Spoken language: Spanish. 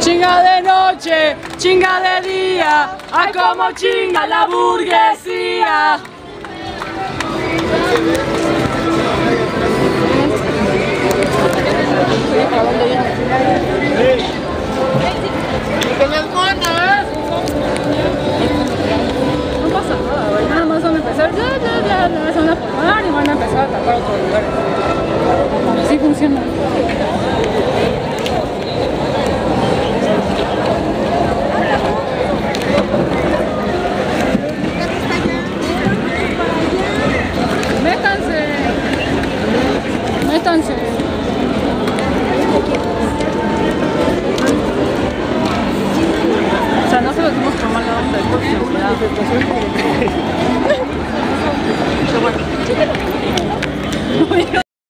Chinga de noche, chinga de día, a como chinga la burguesía. No pasa nada, güey. Nada más van a empezar, se van a formar y van a empezar a atacar otros lugares. Así funciona. Métanse. Métanse. O sea, no se los dimos por mala onda, es por seguridad. Pero bueno.